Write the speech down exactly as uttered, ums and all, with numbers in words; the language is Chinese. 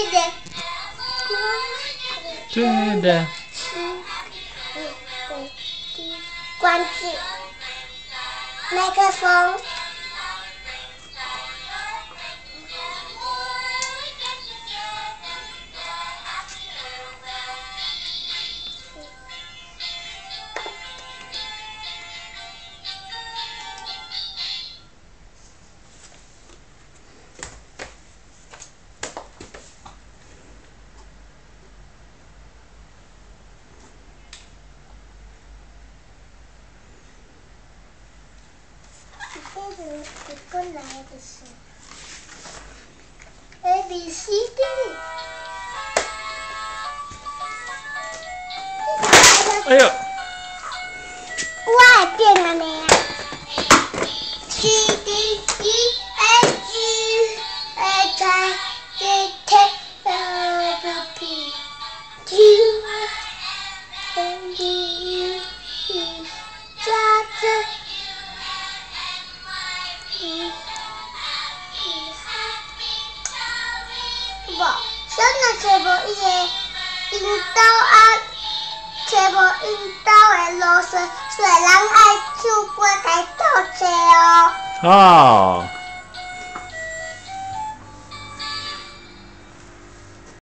的， 对的。 关机，麦克风。一个来的是 A B C D。 哎呦！ 我也变了呢。C D E F G H I J K L M N P Q R S T U V W X。无，谁若找无伊个引导啊，找无引导的路线，所以人爱唱歌该倒找哦。 哦。